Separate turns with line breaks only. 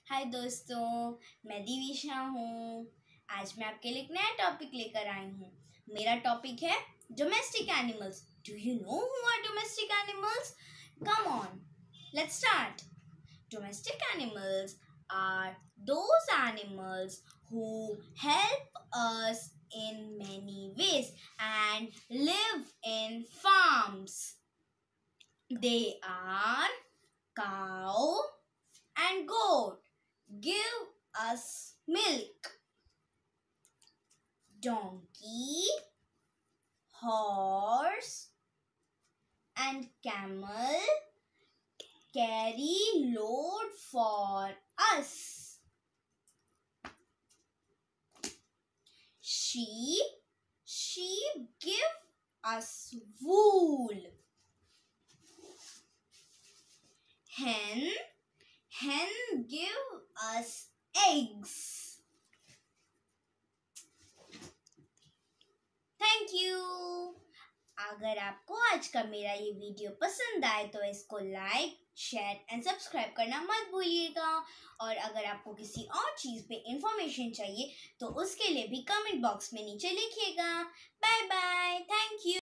हाय दोस्तों, मैं दिविशा हूँ। आज मैं आपके लिए एक नया टॉपिक लेकर आई हूँ। मेरा टॉपिक है domestic animals. Do you know who are domestic animals? Come on, let's start. Domestic animals are those animals who help us in many ways and live in farms. They are cow and goat, give us milk. Donkey, horse and camel carry load for us. Sheep give us wool. Hen give us eggs. Thank you. अगर आपको आज का मेरा ये video पसंद आए तो इसको लाइक, शेयर एंड सब्सक्राइब करना मत भूलिएगा। और अगर आपको किसी और चीज़ पे इंफॉर्मेशन चाहिए तो उसके लिए भी कमेंट बॉक्स में नीचे लिखिएगा। Bye bye, thank you.